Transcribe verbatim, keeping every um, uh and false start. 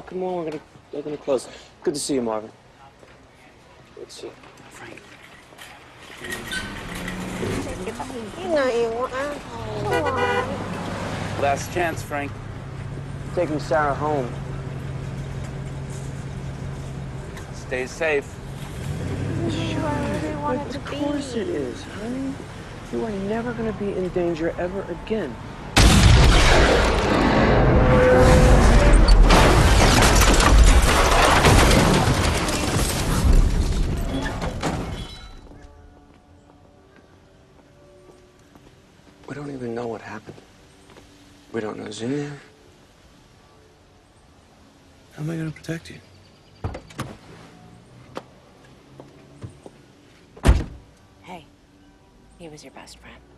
come on, we're gonna we're gonna close. Good to see you, Marvin. Good to see you. Frank. You know you want Come on. Last chance, Frank. Taking Sarah home. Stay safe. Sure, I really wanted to Of be. course it is, honey. You are never gonna be in danger ever again. We don't even know what happened. We don't know who's in there. How am I going to protect you? Hey, he was your best friend.